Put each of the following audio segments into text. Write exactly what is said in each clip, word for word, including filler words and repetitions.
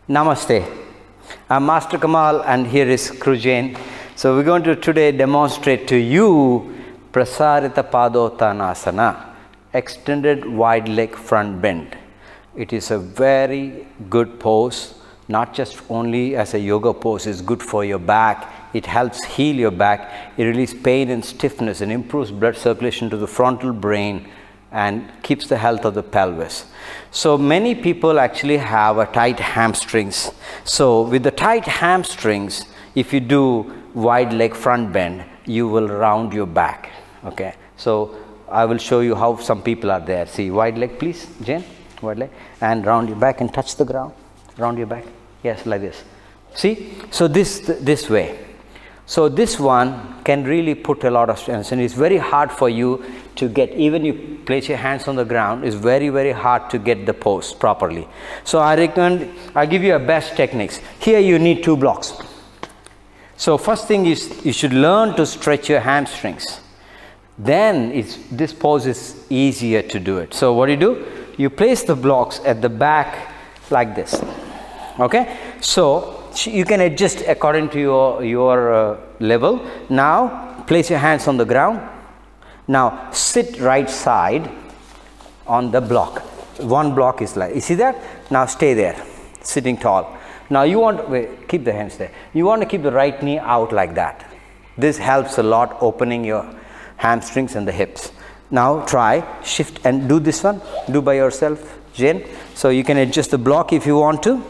Namaste. I'm Master Kamal and here is Krujain. So we're going to today demonstrate to you Prasarita Padottanasana, extended wide leg front bend. It is a very good pose, not just only as a yoga pose, it's good for your back. It helps heal your back, it releases pain and stiffness and improves blood circulation to the frontal brain and keeps the health of the pelvis. So many people actually have a tight hamstrings. So with the tight hamstrings, if you do wide leg front bend, you will round your back. Okay, so I will show you how some people are there. See, wide leg please, Jane, wide leg, and round your back and touch the ground, round your back, yes, like this. See, so this, this way. So this one can really put a lot of strength, and it's very hard for you to get, even you place your hands on the ground, it's very very hard to get the pose properly. So I recommend, I give you a best techniques. Here you need two blocks. So first thing is you should learn to stretch your hamstrings. Then it's, this pose is easier to do it. So what do you do? You place the blocks at the back like this. Okay, so you can adjust according to your, your uh, level. Now place your hands on the ground. Now sit right side on the block. One block is like, you see that? Now stay there, sitting tall. Now you want, wait, keep the hands there. You want to keep the right knee out like that. This helps a lot opening your hamstrings and the hips. Now try, shift and do this one. Do by yourself, Jane. So you can adjust the block if you want to.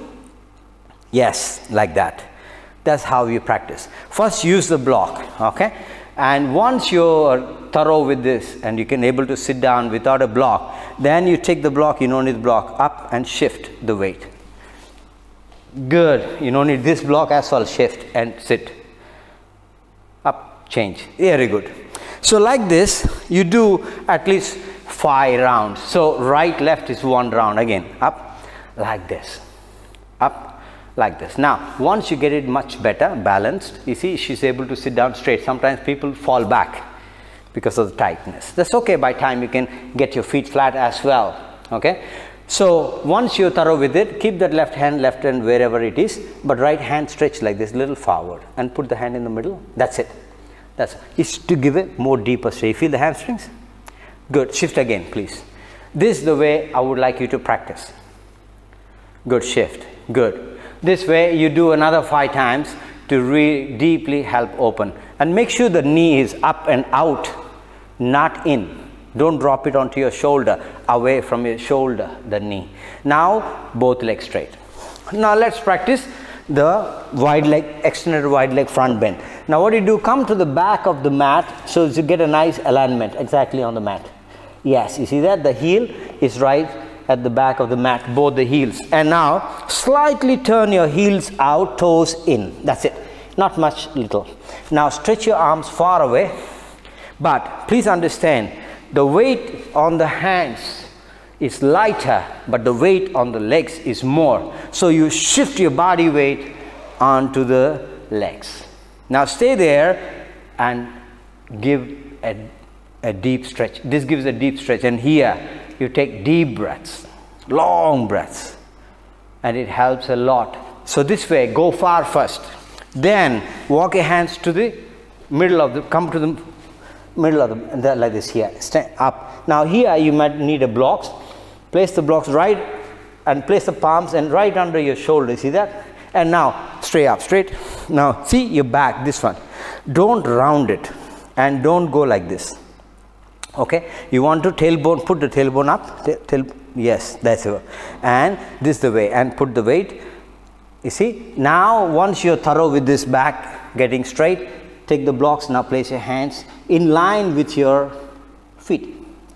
Yes, like that. That's how you practice. First use the block, okay? And once you're thorough with this and you can able to sit down without a block, then you take the block, you don't need the block, up and shift the weight. Good. You don't need this block as well, shift and sit. Up, change. Very good. So like this, you do at least five rounds. So right, left is one round again. Up, like this. Up, like this. Now once you get it much better balanced, you see she's able to sit down straight. Sometimes people fall back because of the tightness. That's okay, by time you can get your feet flat as well. Okay, so once you're thorough with it, keep that left hand left hand wherever it is, but right hand stretch like this, little forward and put the hand in the middle. That's it. That's it's to give it more deeper stretch. You feel the hamstrings? Good. Shift again please. This is the way I would like you to practice. Good. Shift. Good. This way you do another five times to really deeply help open, and make sure the knee is up and out, not in. Don't drop it onto your shoulder, away from your shoulder, the knee. Now both legs straight. Now let's practice the wide leg, extended wide leg front bend. Now what do you do? Come to the back of the mat so you get a nice alignment exactly on the mat. Yes, you see that the heel is right at the back of the mat, both the heels. And now slightly turn your heels out, toes in. That's it. Not much, little. Now stretch your arms far away, but please understand the weight on the hands is lighter, but the weight on the legs is more. So you shift your body weight onto the legs. Now stay there and give a, a deep stretch. This gives a deep stretch, and here you take deep breaths, long breaths, and it helps a lot. So this way, go far first, then walk your hands to the middle of the, come to the middle of the, and then like this here, stand up. Now here you might need a blocks. Place the blocks right and place the palms and right under your shoulder, see that? And now straight up, straight. Now see your back, this one. Don't round it and don't go like this. Okay, you want to tailbone, put the tailbone up, tail, tail, yes, that's it. And this the way, and put the weight. You see, now once you're thorough with this back getting straight, take the blocks. Now place your hands in line with your feet.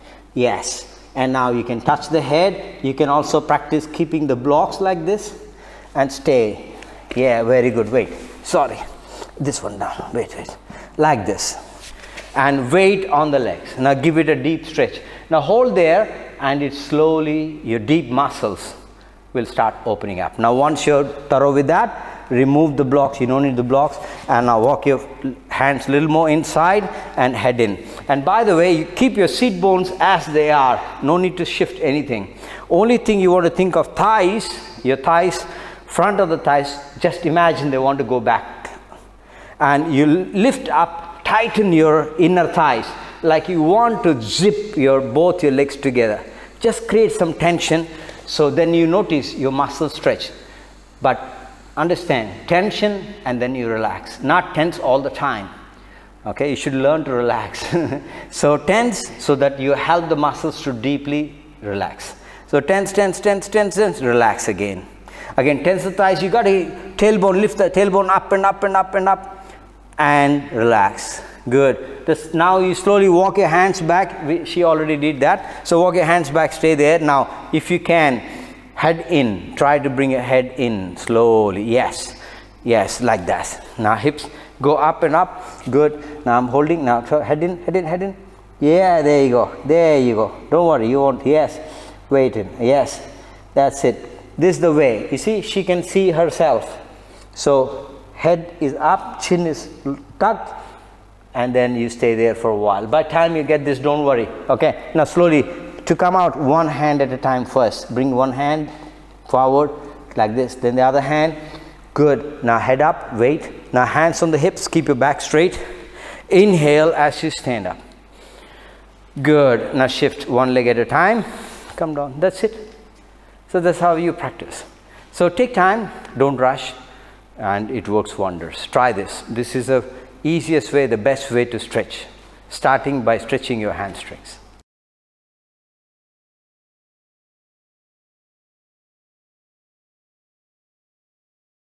Yes, and now you can touch the head. You can also practice keeping the blocks like this and stay. Yeah, very good. Wait, sorry, this one down. Wait, wait, like this. And weight on the legs. Now give it a deep stretch. Now hold there, and it slowly, your deep muscles will start opening up. Now once you're thorough with that, remove the blocks. You don't need the blocks. And now walk your hands a little more inside and head in. And by the way, you keep your seat bones as they are. No need to shift anything. Only thing you want to think of thighs, your thighs front of the thighs, just imagine they want to go back. And you lift up, tighten your inner thighs, like you want to zip your both your legs together. Just create some tension, so then you notice your muscles stretch. But understand, tension and then you relax, not tense all the time. Okay, you should learn to relax. So tense so that you help the muscles to deeply relax. So tense, tense, tense, tense, tense, relax again. Again, tense the thighs, you got to tailbone, lift the tailbone up and up and up and up and relax. Good. This, now you slowly walk your hands back. We, she already did that. So walk your hands back, stay there. Now, if you can, head in. Try to bring your head in slowly. Yes. Yes, like that. Now hips go up and up. Good. Now I'm holding. Now head in, head in, head in. Yeah, there you go. There you go. Don't worry, you won't. Yes. Wait in. Yes. That's it. This is the way. You see, she can see herself. So head is up, chin is tucked, and then you stay there for a while. By the time you get this, don't worry. Okay. Now slowly to come out, one hand at a time first. Bring one hand forward like this. Then the other hand. Good. Now head up, wait. Now hands on the hips, keep your back straight. Inhale as you stand up. Good. Now shift one leg at a time. Come down. That's it. So that's how you practice. So take time, don't rush, and it works wonders. Try this. This is the easiest way, the best way to stretch, starting by stretching your hamstrings.